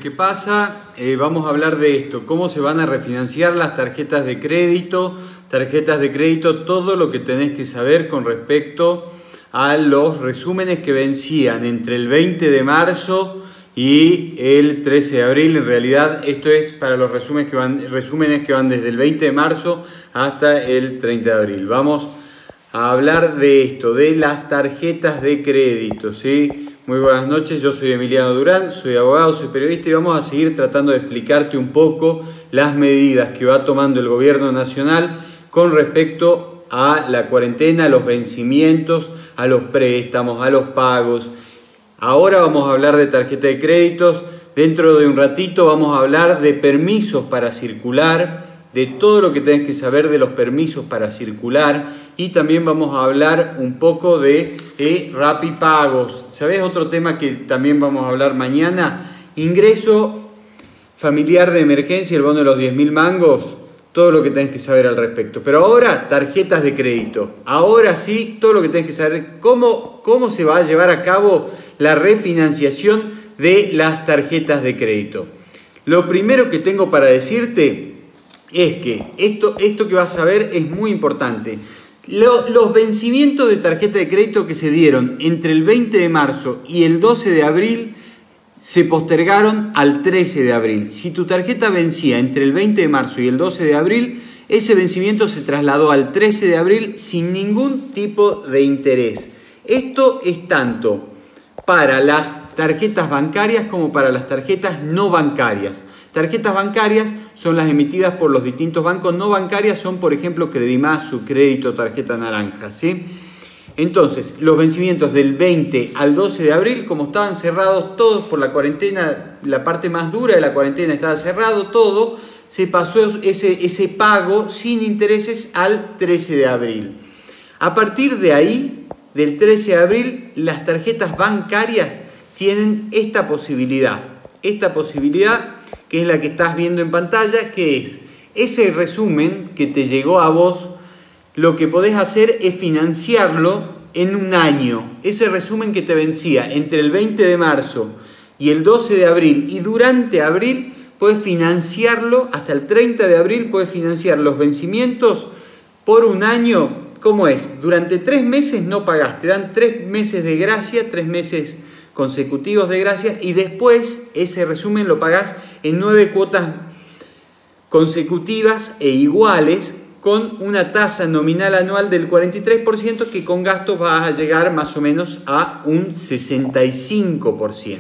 ¿Qué pasa? Vamos a hablar de esto, cómo se van a refinanciar las tarjetas de crédito, todo lo que tenés que saber con respecto a los resúmenes que vencían entre el 20 de marzo y el 13 de abril. En realidad esto es para los resúmenes que van desde el 20 de marzo hasta el 30 de abril. Vamos a hablar de esto, de las tarjetas de crédito, ¿sí? Muy buenas noches, yo soy Emiliano Durán, soy abogado, soy periodista y vamos a seguir tratando de explicarte un poco las medidas que va tomando el gobierno nacional con respecto a la cuarentena, a los vencimientos, a los préstamos, a los pagos. Ahora vamos a hablar de tarjeta de créditos, dentro de un ratito vamos a hablar de permisos para circular, de todo lo que tenés que saber de los permisos para circular y también vamos a hablar un poco de Rapipagos. ¿Sabés otro tema que también vamos a hablar mañana? Ingreso familiar de emergencia, el bono de los 10.000 mangos, todo lo que tenés que saber al respecto. Pero ahora, tarjetas de crédito. Ahora sí, todo lo que tenés que saber, cómo se va a llevar a cabo la refinanciación de las tarjetas de crédito. Lo primero que tengo para decirte es que esto que vas a ver es muy importante. Los vencimientos de tarjeta de crédito que se dieron entre el 20 de marzo y el 12 de abril se postergaron al 13 de abril. Si tu tarjeta vencía entre el 20 de marzo y el 12 de abril, ese vencimiento se trasladó al 13 de abril sin ningún tipo de interés. Esto es tanto para las tarjetas bancarias como para las tarjetas no bancarias. Tarjetas bancarias son las emitidas por los distintos bancos, no bancarias son, por ejemplo, Credimás, Sucrédito, Tarjeta Naranja, ¿sí? Entonces, los vencimientos del 20 al 12 de abril, como estaban cerrados todos por la cuarentena, la parte más dura de la cuarentena estaba cerrado, todo, se pasó ese pago sin intereses al 13 de abril. A partir de ahí, del 13 de abril, las tarjetas bancarias tienen esta posibilidad que es la que estás viendo en pantalla, que es ese resumen que te llegó a vos, lo que podés hacer es financiarlo en un año. Ese resumen que te vencía entre el 20 de marzo y el 12 de abril y durante abril, puedes financiarlo hasta el 30 de abril, puedes financiar los vencimientos por un año. ¿Cómo es? Durante 3 meses no pagás, te dan 3 meses de gracia, 3 meses consecutivos de gracia y después ese resumen lo pagás en 9 cuotas consecutivas e iguales con una tasa nominal anual del 43% que con gastos vas a llegar más o menos a un 65%.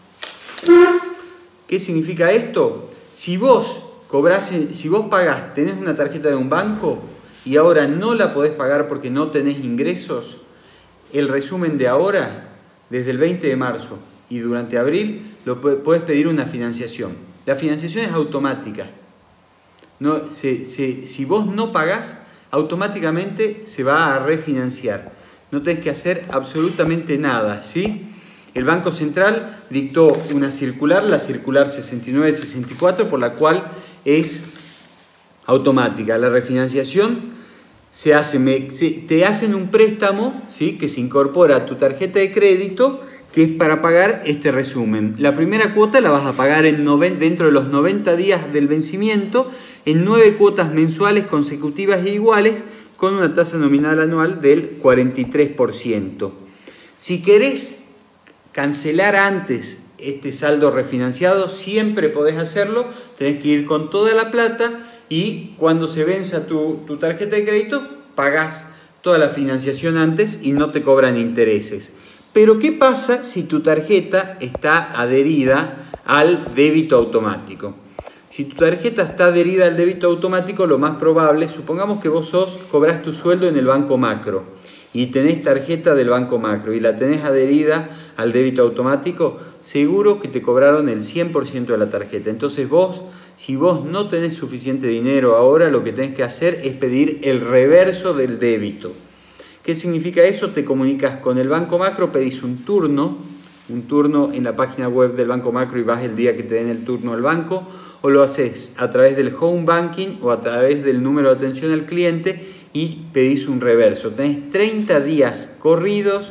¿Qué significa esto? Si vos pagás, tenés una tarjeta de un banco y ahora no la podés pagar porque no tenés ingresos, el resumen de ahora, desde el 20 de marzo y durante abril, puedes pedir una financiación. La financiación es automática. No, si vos no pagás, automáticamente se va a refinanciar. No tenés que hacer absolutamente nada, ¿sí? El Banco Central dictó una circular, la circular 6964, por la cual es automática. La refinanciación te hacen un préstamo, ¿sí?, que se incorpora a tu tarjeta de crédito, que es para pagar este resumen. La primera cuota la vas a pagar dentro de los 90 días del vencimiento, en 9 cuotas mensuales consecutivas e iguales, con una tasa nominal anual del 43%. Si querés cancelar antes este saldo refinanciado, siempre podés hacerlo, tenés que ir con toda la plata y cuando se venza tu tarjeta de crédito, pagás toda la financiación antes y no te cobran intereses. Pero ¿qué pasa si tu tarjeta está adherida al débito automático? Si tu tarjeta está adherida al débito automático, lo más probable, supongamos que vos cobrás tu sueldo en el Banco Macro y tenés tarjeta del Banco Macro y la tenés adherida al débito automático, seguro que te cobraron el 100% de la tarjeta. Entonces si vos no tenés suficiente dinero ahora, lo que tenés que hacer es pedir el reverso del débito. ¿Qué significa eso? Te comunicas con el Banco Macro, pedís un turno en la página web del Banco Macro y vas el día que te den el turno al banco, o lo haces a través del home banking o a través del número de atención al cliente y pedís un reverso. Tenés 30 días corridos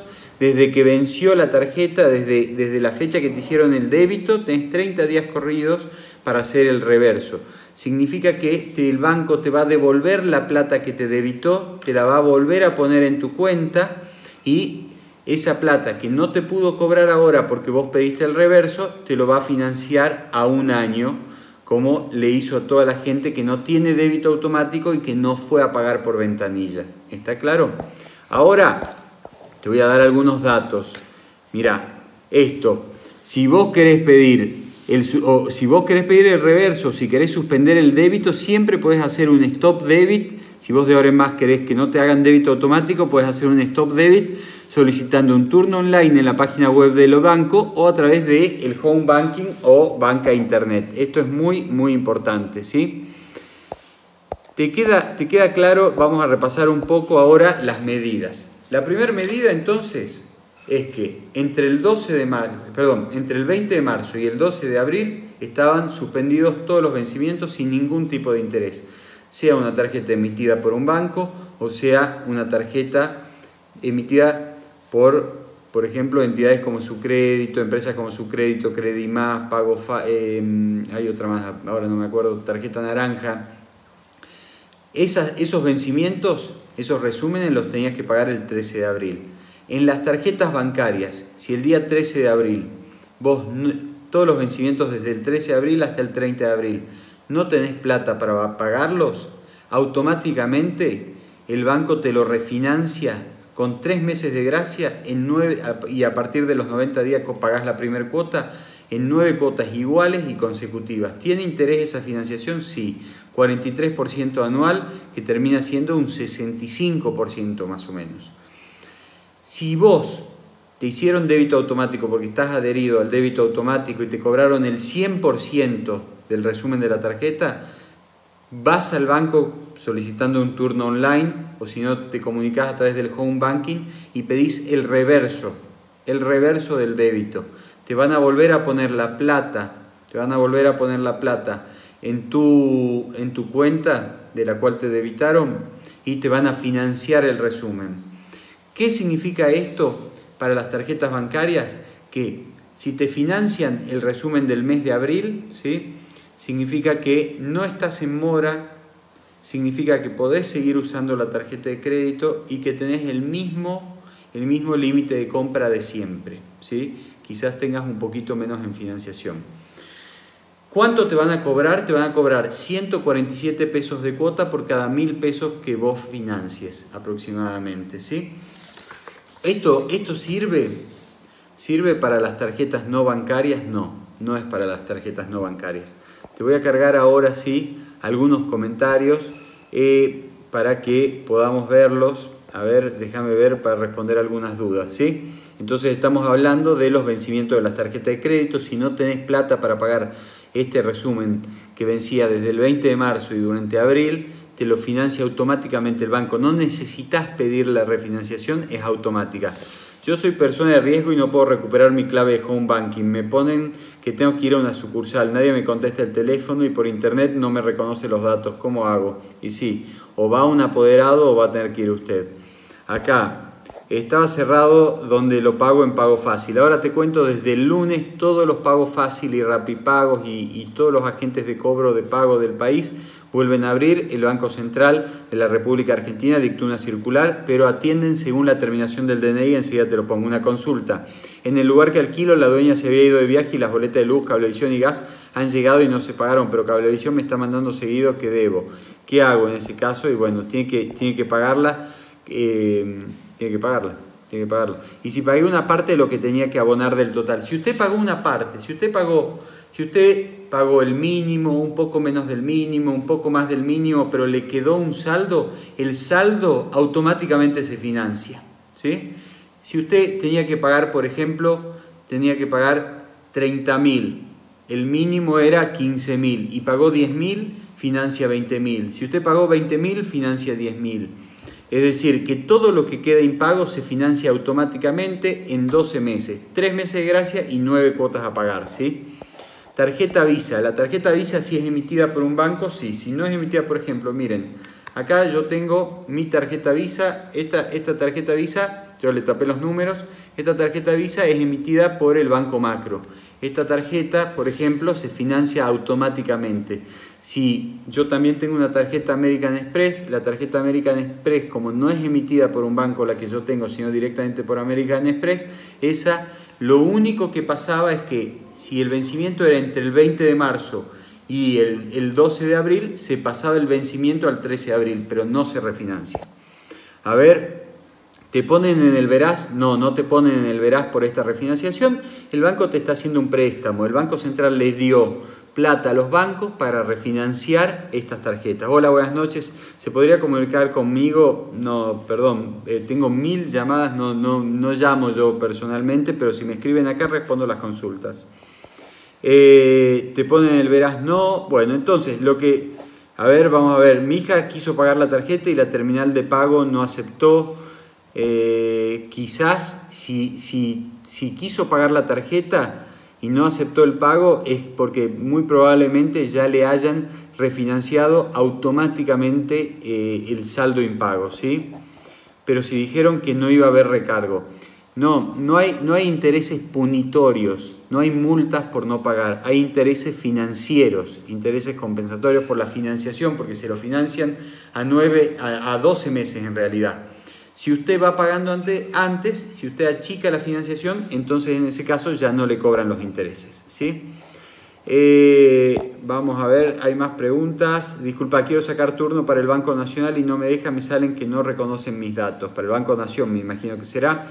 desde que venció la tarjeta, desde la fecha que te hicieron el débito, tenés 30 días corridos para hacer el reverso. Significa que el banco te va a devolver la plata que te debitó, te la va a volver a poner en tu cuenta y esa plata que no te pudo cobrar ahora porque vos pediste el reverso, te lo va a financiar a un año, como le hizo a toda la gente que no tiene débito automático y que no fue a pagar por ventanilla. ¿Está claro? Ahora te voy a dar algunos datos. Mirá, esto, si vos querés pedir el reverso, si querés suspender el débito, siempre podés hacer un stop debit. Si vos de ahora en más querés que no te hagan débito automático, podés hacer un stop debit solicitando un turno online en la página web del banco o a través del home banking o banca internet. Esto es muy, muy importante, ¿sí? ¿Te queda claro? Vamos a repasar un poco ahora las medidas. La primera medida, entonces, es que entre el 20 de marzo y el 12 de abril estaban suspendidos todos los vencimientos sin ningún tipo de interés, sea una tarjeta emitida por un banco o sea una tarjeta emitida por ejemplo, entidades como Sucrédito, empresas como Sucrédito, Credimás, hay otra más, ahora no me acuerdo, Tarjeta Naranja. Esos vencimientos, esos resúmenes los tenías que pagar el 13 de abril. En las tarjetas bancarias, si el día 13 de abril, todos los vencimientos desde el 13 de abril hasta el 30 de abril, no tenés plata para pagarlos, automáticamente el banco te lo refinancia con 3 meses de gracia y a partir de los 90 días pagás la primera cuota en 9 cuotas iguales y consecutivas. ¿Tiene interés esa financiación? Sí, 43% anual, que termina siendo un 65% más o menos. Si vos te hicieron débito automático porque estás adherido al débito automático y te cobraron el 100% del resumen de la tarjeta, vas al banco solicitando un turno online o si no te comunicas a través del home banking y pedís el reverso del débito. Te van a volver a poner la plata, en tu cuenta de la cual te debitaron y te van a financiar el resumen. ¿Qué significa esto para las tarjetas bancarias? Que si te financian el resumen del mes de abril, ¿sí?, significa que no estás en mora, significa que podés seguir usando la tarjeta de crédito y que tenés el mismo límite de compra de siempre, ¿sí? Quizás tengas un poquito menos en financiación. ¿Cuánto te van a cobrar? Te van a cobrar 147 pesos de cuota por cada 1.000 pesos que vos financies aproximadamente, ¿sí? ¿Esto sirve para las tarjetas no bancarias? No es para las tarjetas no bancarias. Te voy a cargar ahora sí algunos comentarios para que podamos verlos. A ver, déjame ver para responder algunas dudas, ¿sí? Entonces estamos hablando de los vencimientos de las tarjetas de crédito. Si no tenés plata para pagar este resumen que vencía desde el 20 de marzo y durante abril, te lo financia automáticamente el banco. No necesitas pedir la refinanciación, es automática. Yo soy persona de riesgo y no puedo recuperar mi clave de home banking. Me ponen que tengo que ir a una sucursal. Nadie me contesta el teléfono y por internet no me reconoce los datos. ¿Cómo hago? Y sí, o va un apoderado o va a tener que ir usted. Acá, estaba cerrado donde lo pago en Pago Fácil. Ahora te cuento, desde el lunes todos los Pagos Fácil y Rapipagos y todos los agentes de cobro de pago del país vuelven a abrir. El Banco Central de la República Argentina dictó una circular, pero atienden según la terminación del DNI. Enseguida te lo pongo. Una consulta. En el lugar que alquilo, la dueña se había ido de viaje y las boletas de luz, cablevisión y gas han llegado y no se pagaron, pero Cablevisión me está mandando seguido que debo. ¿Qué hago en ese caso? Y bueno, tiene que pagarla. Tiene que pagarla. Y si pagué una parte de lo que tenía que abonar del total. Si usted pagó una parte, si usted pagó el mínimo, un poco menos del mínimo, un poco más del mínimo, pero le quedó un saldo, el saldo automáticamente se financia, ¿sí? Si usted tenía que pagar, por ejemplo, 30.000, el mínimo era 15.000 y pagó 10.000, financia 20.000. Si usted pagó 20.000, financia 10.000. Es decir, que todo lo que queda impago se financia automáticamente en 12 meses, 3 meses de gracia y 9 cuotas a pagar, ¿sí? Tarjeta Visa. La tarjeta Visa, si es emitida por un banco, sí. Si no es emitida, por ejemplo, miren, acá yo tengo mi tarjeta Visa. Esta tarjeta Visa yo le tapé los números. Esta tarjeta Visa es emitida por el Banco Macro. Esta tarjeta, por ejemplo, se financia automáticamente. Si yo también tengo una tarjeta American Express, la tarjeta American Express, como no es emitida por un banco la que yo tengo, sino directamente por American Express, esa lo único que pasaba es que si el vencimiento era entre el 20 de marzo y el 12 de abril, se pasaba el vencimiento al 13 de abril, pero no se refinancia. A ver, ¿te ponen en el veraz? No, no te ponen en el veraz por esta refinanciación. El banco te está haciendo un préstamo. El Banco Central les dio plata a los bancos para refinanciar estas tarjetas. Hola, buenas noches. ¿Se podría comunicar conmigo? No, perdón, tengo 1000 llamadas, no llamo yo personalmente, pero si me escriben acá respondo las consultas. ¿Te ponen en el veraz? No. Bueno, entonces a ver, vamos a ver. Mi hija quiso pagar la tarjeta y la terminal de pago no aceptó. Quizás si quiso pagar la tarjeta y no aceptó el pago es porque muy probablemente ya le hayan refinanciado automáticamente el saldo impago, ¿sí? Pero si dijeron que no iba a haber recargo. No hay intereses punitorios, no hay multas por no pagar, hay intereses financieros, intereses compensatorios por la financiación, porque se lo financian a 12 meses en realidad. Si usted va pagando antes, si usted achica la financiación, entonces en ese caso ya no le cobran los intereses, ¿sí? Vamos a ver, hay más preguntas. Disculpa, quiero sacar turno para el Banco Nacional y no me deja, me salen que no reconocen mis datos. Para el Banco Nación me imagino que será.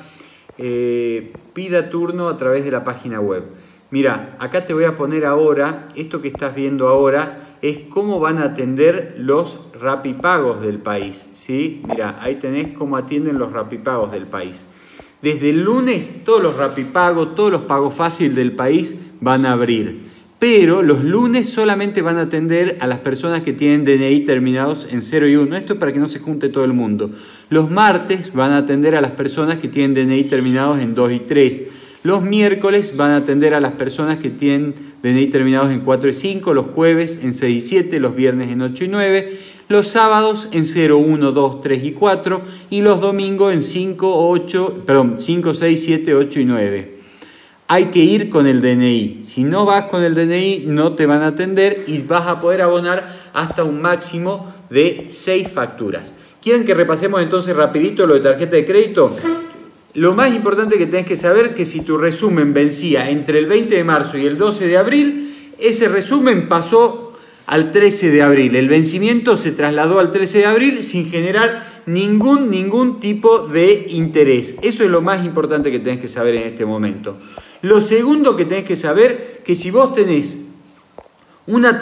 Pida turno a través de la página web. Mira, acá te voy a poner ahora, esto que estás viendo ahora es cómo van a atender los rapipagos del país, ¿sí? Mira, ahí tenés cómo atienden los rapipagos del país. Desde el lunes todos los rapipagos, todos los pagos fáciles del país van a abrir, pero los lunes solamente van a atender a las personas que tienen DNI terminados en 0 y 1. Esto es para que no se junte todo el mundo. Los martes van a atender a las personas que tienen DNI terminados en 2 y 3. Los miércoles van a atender a las personas que tienen DNI terminados en 4 y 5, los jueves en 6 y 7, los viernes en 8 y 9, los sábados en 0, 1, 2, 3 y 4 y los domingos en 5, 6, 7, 8 y 9. Hay que ir con el DNI. Si no vas con el DNI no te van a atender y vas a poder abonar hasta un máximo de 6 facturas. ¿Quieren que repasemos entonces rapidito lo de tarjeta de crédito? Lo más importante que tenés que saber es que si tu resumen vencía entre el 20 de marzo y el 12 de abril, ese resumen pasó al 13 de abril. El vencimiento se trasladó al 13 de abril sin generar ningún tipo de interés. Eso es lo más importante que tenés que saber en este momento. Lo segundo que tenés que saber, que si vos tenés una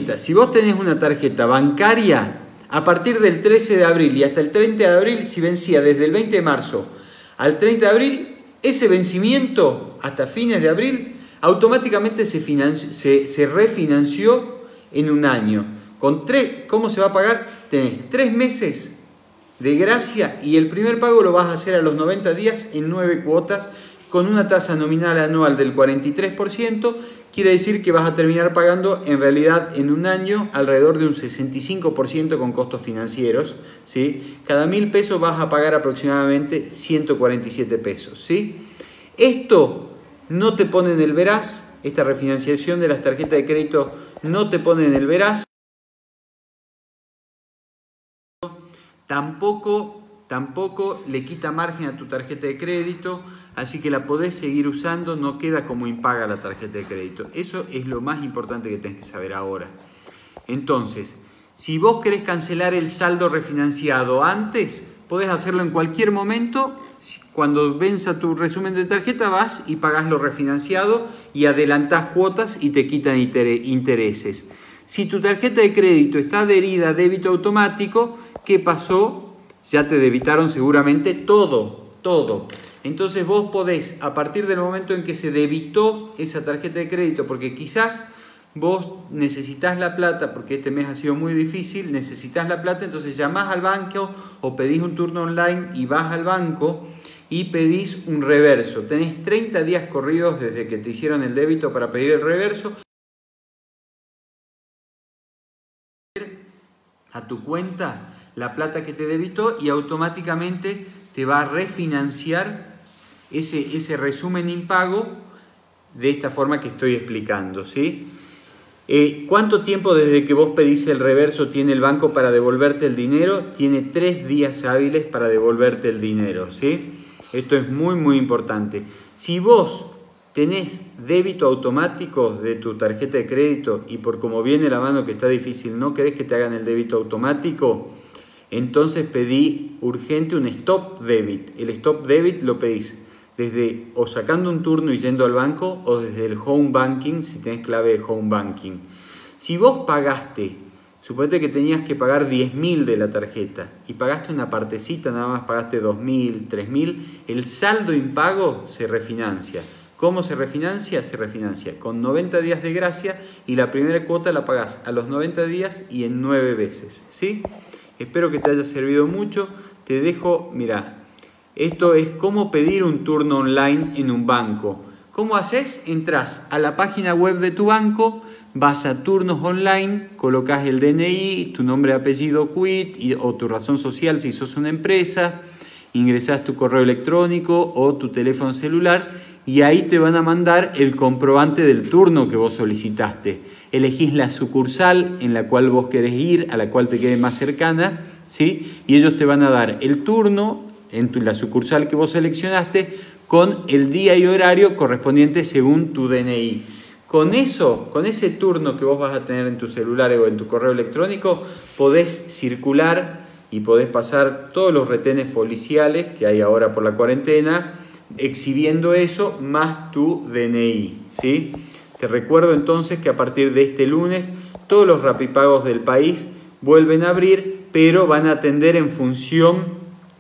tarjeta bancaria, a partir del 13 de abril y hasta el 30 de abril, si vencía desde el 20 de marzo al 30 de abril, ese vencimiento hasta fines de abril automáticamente se refinanció en un año. ¿Cómo se va a pagar? Tenés 3 meses de gracia y el primer pago lo vas a hacer a los 90 días en 9 cuotas con una tasa nominal anual del 43%. Quiere decir que vas a terminar pagando en realidad en un año alrededor de un 65% con costos financieros, ¿sí? Cada 1000 pesos vas a pagar aproximadamente 147 pesos, ¿sí? Esto no te pone en el veraz, esta refinanciación de las tarjetas de crédito no te pone en el veraz. Tampoco le quita margen a tu tarjeta de crédito, así que la podés seguir usando, no queda como impaga la tarjeta de crédito. Eso es lo más importante que tenés que saber ahora. Entonces, si vos querés cancelar el saldo refinanciado antes, podés hacerlo en cualquier momento. Cuando venza tu resumen de tarjeta, vas y pagás lo refinanciado y adelantás cuotas y te quitan intereses. Si tu tarjeta de crédito está adherida a débito automático, ¿qué pasó? Ya te debitaron seguramente todo. Entonces vos podés, a partir del momento en que se debitó esa tarjeta de crédito, porque quizás vos necesitas la plata, porque este mes ha sido muy difícil, necesitas la plata, entonces llamás al banco o pedís un turno online y vas al banco y pedís un reverso. Tenés 30 días corridos desde que te hicieron el débito para pedir el reverso a tu cuenta la plata que te debitó y automáticamente te va a refinanciar ese resumen impago de esta forma que estoy explicando, ¿sí? ¿Cuánto tiempo desde que vos pedís el reverso tiene el banco para devolverte el dinero? Tiene 3 días hábiles para devolverte el dinero, ¿sí? Esto es muy, muy importante. Si vos tenés débito automático de tu tarjeta de crédito y por como viene la mano que está difícil, no querés que te hagan el débito automático, entonces pedí urgente un stop debit. El stop debit lo pedís desde o sacando un turno y yendo al banco o desde el home banking, si tenés clave de home banking. Si vos pagaste, suponete que tenías que pagar 10.000 de la tarjeta y pagaste una partecita, nada más pagaste 2.000, 3.000, el saldo impago se refinancia. ¿Cómo se refinancia? Se refinancia con 90 días de gracia y la primera cuota la pagás a los 90 días y en 9 veces, ¿sí? Espero que te haya servido mucho. Te dejo, mira, esto es cómo pedir un turno online en un banco. ¿Cómo haces? Entras a la página web de tu banco, vas a turnos online, colocas el DNI, tu nombre, apellido, quit o tu razón social si sos una empresa, ingresás tu correo electrónico o tu teléfono celular y ahí te van a mandar el comprobante del turno que vos solicitaste. Elegís la sucursal en la cual vos querés ir, a la cual te quede más cercana, ¿sí? Y ellos te van a dar el turno en la sucursal que vos seleccionaste con el día y horario correspondiente según tu DNI. Con eso, con ese turno que vos vas a tener en tu celular o en tu correo electrónico, podés circular y podés pasar todos los retenes policiales que hay ahora por la cuarentena, exhibiendo eso más tu DNI, ¿sí? Te recuerdo entonces que a partir de este lunes todos los rapipagos del país vuelven a abrir, pero van a atender en función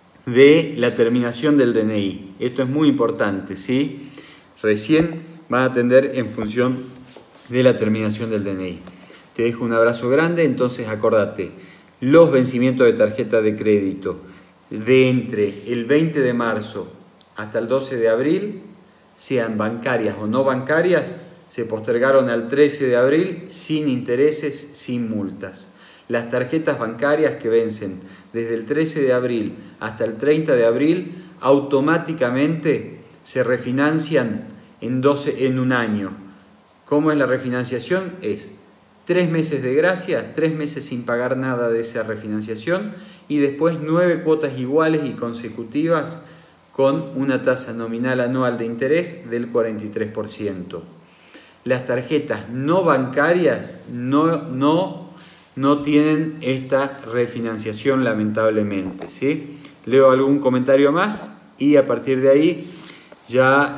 de la terminación del DNI. Esto es muy importante, ¿sí? Recién van a atender en función de la terminación del DNI. Te dejo un abrazo grande, entonces acordate, los vencimientos de tarjeta de crédito de entre el 20 de marzo hasta el 12 de abril, sean bancarias o no bancarias, se postergaron al 13 de abril sin intereses, sin multas. Las tarjetas bancarias que vencen desde el 13 de abril hasta el 30 de abril automáticamente se refinancian en un año. ¿Cómo es la refinanciación? Es 3 meses de gracia, 3 meses sin pagar nada de esa refinanciación y después 9 cuotas iguales y consecutivas con una tasa nominal anual de interés del 43%. Las tarjetas no bancarias no tienen esta refinanciación lamentablemente, ¿sí? Leo algún comentario más y a partir de ahí ya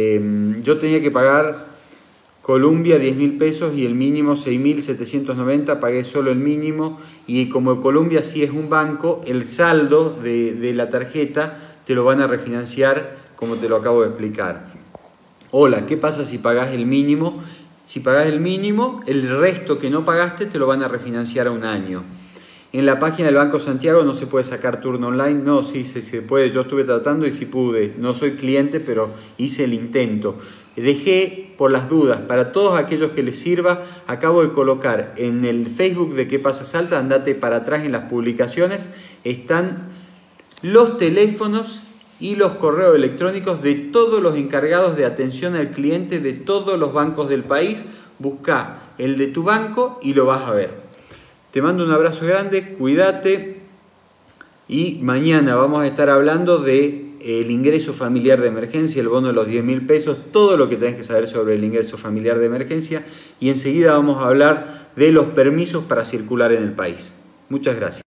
yo tenía que pagar Columbia 10.000 pesos y el mínimo 6.790, pagué solo el mínimo y como Columbia sí es un banco, el saldo de la tarjeta te lo van a refinanciar como te lo acabo de explicar. Hola, ¿qué pasa si pagás el mínimo? Si pagás el mínimo, el resto que no pagaste te lo van a refinanciar a un año. En la página del Banco Santiago no se puede sacar turno online. No, sí se puede. Yo estuve tratando y sí pude. No soy cliente, pero hice el intento. Dejé por las dudas, para todos aquellos que les sirva, acabo de colocar en el Facebook de ¿Qué pasa Salta? Andate para atrás en las publicaciones. Están los teléfonos y los correos electrónicos de todos los encargados de atención al cliente de todos los bancos del país. Busca el de tu banco y lo vas a ver. Te mando un abrazo grande, cuídate y mañana vamos a estar hablando de el ingreso familiar de emergencia, el bono de los 10.000 pesos, todo lo que tenés que saber sobre el ingreso familiar de emergencia y enseguida vamos a hablar de los permisos para circular en el país. Muchas gracias.